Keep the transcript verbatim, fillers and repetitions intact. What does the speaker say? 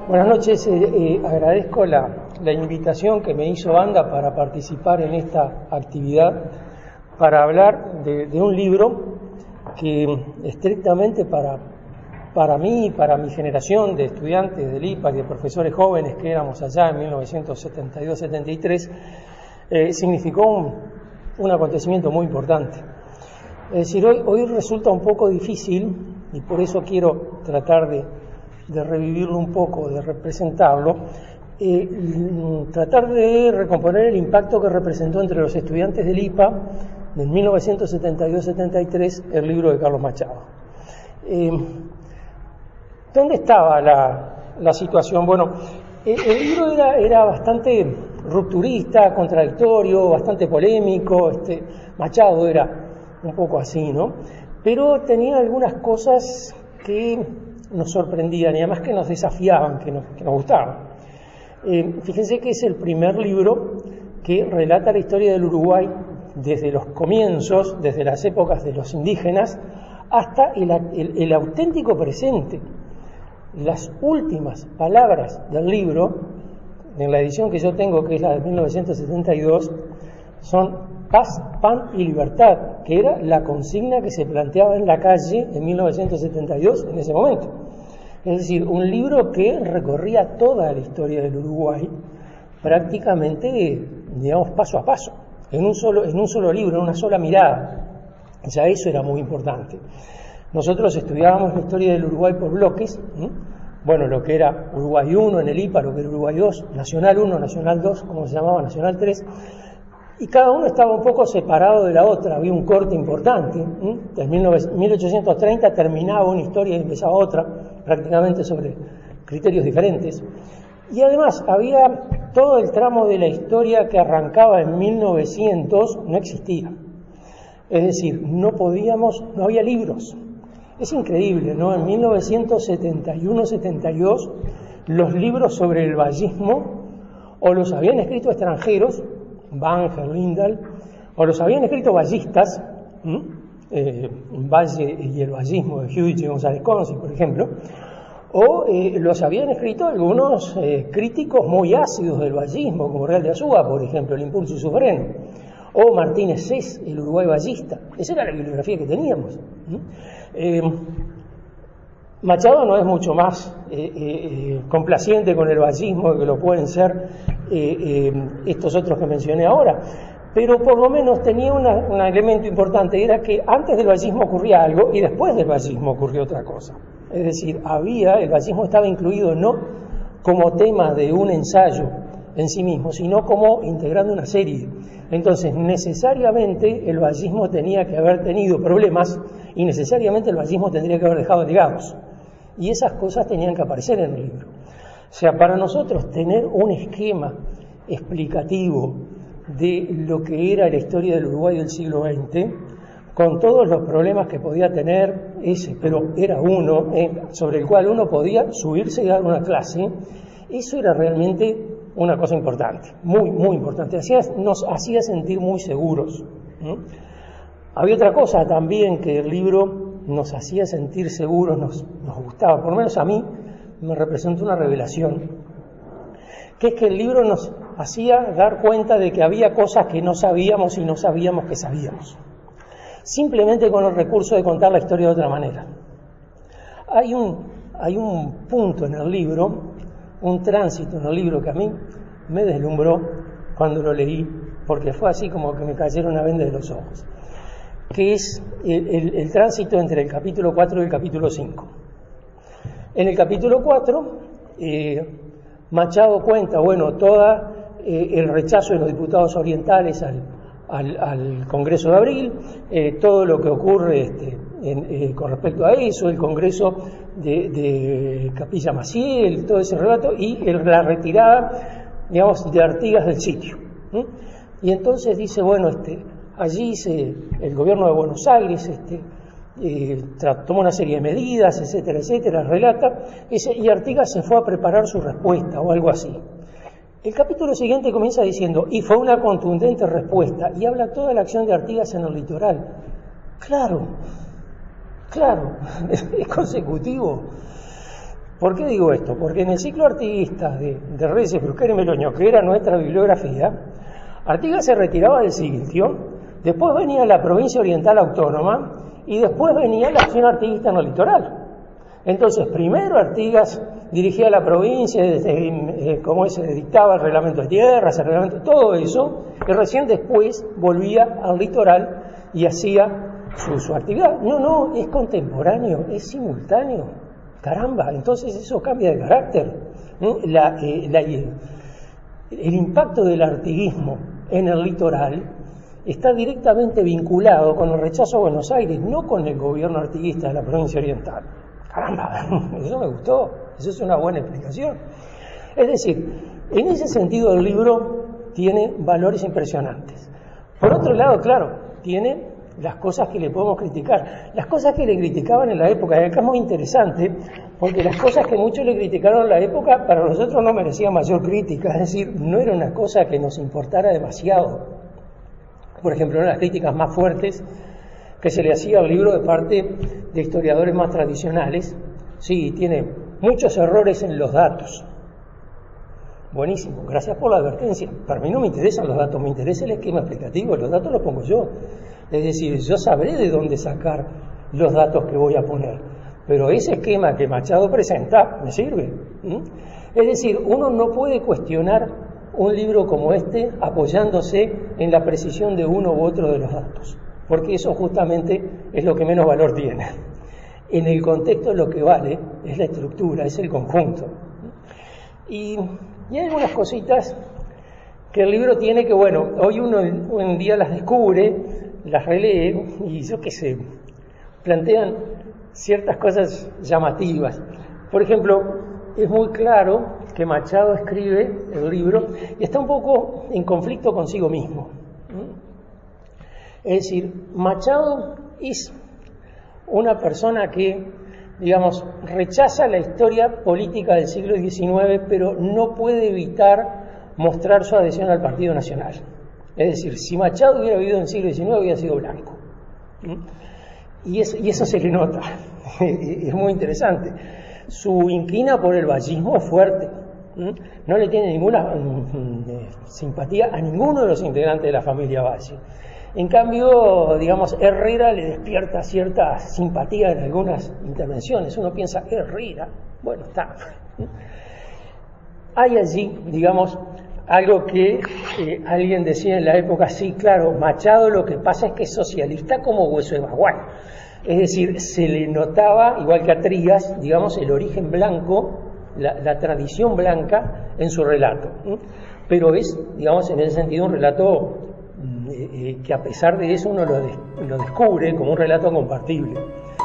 Buenas noches, eh, eh, agradezco la, la invitación que me hizo Anda para participar en esta actividad, para hablar de, de un libro que estrictamente para, para mí y para mi generación de estudiantes del I P A y de profesores jóvenes que éramos allá en mil novecientos setenta y dos setenta y tres, eh, significó un, un acontecimiento muy importante. Es decir, hoy, hoy resulta un poco difícil, y por eso quiero tratar de, de revivirlo un poco, de representarlo, eh, tratar de recomponer el impacto que representó entre los estudiantes del I P A en mil novecientos setenta y dos setenta y tres el libro de Carlos Machado. Eh, ¿Dónde estaba la, la situación? Bueno, eh, el libro era, era bastante rupturista, contradictorio, bastante polémico. Este, Machado era un poco así, ¿no? Pero tenía algunas cosas que nos sorprendían y además que nos desafiaban, que nos, que nos gustaban. Eh, fíjense que es el primer libro que relata la historia del Uruguay desde los comienzos, desde las épocas de los indígenas, hasta el, el, el auténtico presente. Las últimas palabras del libro, en la edición que yo tengo, que es la de mil novecientos setenta y dos, son paz, pan y libertad, que era la consigna que se planteaba en la calle en mil novecientos setenta y dos en ese momento. Es decir, un libro que recorría toda la historia del Uruguay, prácticamente, digamos, paso a paso, en un solo, en un solo libro, en una sola mirada. Ya eso era muy importante. Nosotros estudiábamos la historia del Uruguay por bloques, ¿eh? Bueno, lo que era Uruguay uno en el I P A, lo que era Uruguay dos, Nacional uno, Nacional dos, como se llamaba, Nacional tres, y cada uno estaba un poco separado de la otra, había un corte importante. ¿eh? En mil ochocientos treinta terminaba una historia y empezaba otra, prácticamente sobre criterios diferentes. Y además había todo el tramo de la historia que arrancaba en mil novecientos, no existía. Es decir, no podíamos, no había libros. Es increíble, ¿no? En mil novecientos setenta y uno setenta y dos, los libros sobre el vallismo o los habían escrito extranjeros, Banger, Lindahl, o los habían escrito vallistas, eh, Valle y el vallismo de Hewitt y González Consi, por ejemplo, o eh, los habían escrito algunos eh, críticos muy ácidos del vallismo, como Real de Azúa, por ejemplo, El impulso y su freno, o Martínez Cés, el Uruguay vallista. Esa era la bibliografía que teníamos. Eh, Machado no es mucho más eh, eh, complaciente con el vallismo que lo pueden ser eh, eh, estos otros que mencioné ahora, pero por lo menos tenía una, un elemento importante, era que antes del vallismo ocurría algo y después del vallismo ocurrió otra cosa. Es decir, había, el vallismo estaba incluido no como tema de un ensayo en sí mismo, sino como integrando una serie. Entonces, necesariamente el vallismo tenía que haber tenido problemas y necesariamente el vallismo tendría que haber dejado legados. Y esas cosas tenían que aparecer en el libro. O sea, para nosotros tener un esquema explicativo de lo que era la historia del Uruguay del siglo veinte, con todos los problemas que podía tener ese, pero era uno, eh, sobre el cual uno podía subirse y dar una clase, eso era realmente una cosa importante, muy, muy importante. Hacía, nos hacía sentir muy seguros. ¿eh? Había otra cosa también que el libro nos hacía sentir seguros, nos, nos gustaba, por lo menos a mí me representó una revelación, que es que el libro nos hacía dar cuenta de que había cosas que no sabíamos y no sabíamos que sabíamos, simplemente con el recurso de contar la historia de otra manera. Hay un, hay un punto en el libro, un tránsito en el libro que a mí me deslumbró cuando lo leí, porque fue así como que me cayeron una venda de los ojos, que es el, el, el tránsito entre el capítulo cuatro y el capítulo cinco. En el capítulo cuatro, eh, Machado cuenta, bueno, todo eh, el rechazo de los diputados orientales al, al, al Congreso de Abril, eh, todo lo que ocurre este, en, eh, con respecto a eso, el Congreso de, de Capilla Maciel, todo ese relato, y el, la retirada, digamos, de Artigas del sitio. ¿eh? Y entonces dice, bueno, este, allí se, el gobierno de Buenos Aires este, eh, tomó una serie de medidas, etcétera, etcétera, relata, ese, y Artigas se fue a preparar su respuesta o algo así. El capítulo siguiente comienza diciendo, y fue una contundente respuesta, y habla toda la acción de Artigas en el litoral. Claro, claro, es consecutivo. ¿Por qué digo esto? Porque en el ciclo artiguista de, de Reyes, Brusquer y Meloño, que era nuestra bibliografía, Artigas se retiraba del sitio, después venía la provincia oriental autónoma y después venía la acción artiguista en el litoral. Entonces, primero Artigas dirigía la provincia, eh, como se dictaba el reglamento de tierras, el reglamento, todo eso, y recién después volvía al litoral y hacía su, su actividad. No, no, es contemporáneo, es simultáneo. Caramba, entonces eso cambia de carácter. La, eh, la, el impacto del artiguismo en el litoral está directamente vinculado con el rechazo a Buenos Aires, no con el gobierno artiguista de la provincia oriental. Caramba, eso me gustó, eso es una buena explicación. Es decir, en ese sentido el libro tiene valores impresionantes. Por otro lado, claro, tiene las cosas que le podemos criticar. Las cosas que le criticaban en la época, y acá es muy interesante, porque las cosas que muchos le criticaron en la época, para nosotros no merecían mayor crítica, es decir, no era una cosa que nos importara demasiado. Por ejemplo, una de las críticas más fuertes que se le hacía al libro de parte de historiadores más tradicionales, sí, tiene muchos errores en los datos. Buenísimo, gracias por la advertencia. Para mí no me interesan los datos, me interesa el esquema explicativo, los datos los pongo yo. Es decir, yo sabré de dónde sacar los datos que voy a poner, pero ese esquema que Machado presenta me sirve. ¿Mm? Es decir, uno no puede cuestionar un libro como este apoyándose en la precisión de uno u otro de los datos, porque eso justamente es lo que menos valor tiene. En el contexto lo que vale es la estructura, es el conjunto. Y, y hay algunas cositas que el libro tiene que, bueno, hoy uno un día las descubre, las relee y yo qué sé, plantean ciertas cosas llamativas. Por ejemplo, es muy claro que Machado escribe el libro y está un poco en conflicto consigo mismo. Es decir, Machado es una persona que, digamos, rechaza la historia política del siglo diecinueve, pero no puede evitar mostrar su adhesión al Partido Nacional. Es decir, si Machado hubiera vivido en el siglo diecinueve, hubiera sido blanco. Y eso, y eso se le nota. Es muy interesante. Su inclina por el vallismo es fuerte. No le tiene ninguna simpatía a ninguno de los integrantes de la familia Valle. En cambio, digamos, Herrera le despierta cierta simpatía en algunas intervenciones. Uno piensa, Herrera, bueno, está. Hay allí, digamos, algo que eh, alguien decía en la época, sí, claro, Machado lo que pasa es que es socialista como hueso de bagual. Es decir, se le notaba, igual que a Trías, digamos, el origen blanco, la, la tradición blanca en su relato. ¿eh? Pero es, digamos, en ese sentido un relato eh, eh, que a pesar de eso uno lo, de, lo descubre como un relato compartible.